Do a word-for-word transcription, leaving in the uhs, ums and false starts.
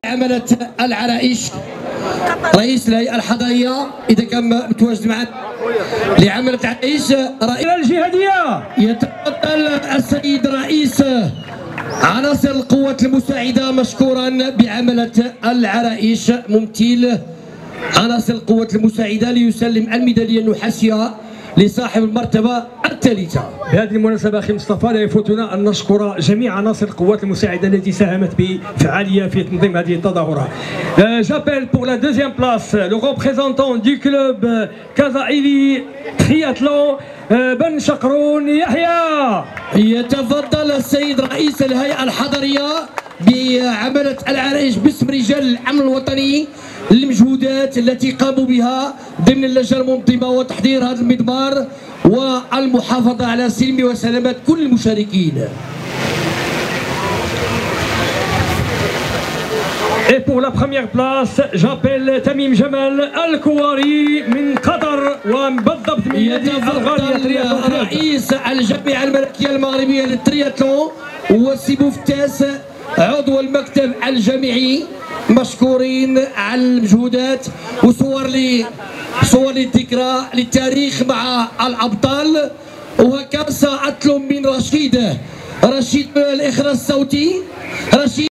عملة العرائش رئيس الهيئة الحضرية إذا كان متواجد معنا لعملة العرائش رئيس الجهادية. يتفضل السيد رئيس عناصر القوات المساعدة مشكورا بعملة العرائش ممثل عناصر القوات المساعدة ليسلم الميدالية النحاسية لصاحب المرتبة الثالثة. بهذه المناسبة أخي مصطفى لا يفوتنا أن نشكر جميع عناصر القوات المساعدة التي ساهمت بفعالية في تنظيم هذه التظاهرة. J'appelle pour la deuxième place le représentant du club Kazaïli Triathlon بن شقرون يحيى. يتفضل السيد رئيس الهيئة الحضرية بعملة العرائش باسم رجال الأمن الوطني المجهودات التي قاموا بها ضمن اللجنة المنظمة وتحضير هذا المضمار والمحافظة على سلم وسلامة كل المشاركين. Et pour la première place, j'appelle Tamim Jamal Al-Kouari من قطر وبالضبط من نادي الغالية. رئيس الجامعة الملكية المغربية للترياتلون وسيبو فتاس عضو المكتب الجامعي مشكورين على المجهودات وصور لي صور للذكرى للتاريخ مع الأبطال. وهكذا سأطلب من رشيد رشيد الإخراج الصوتي رشيد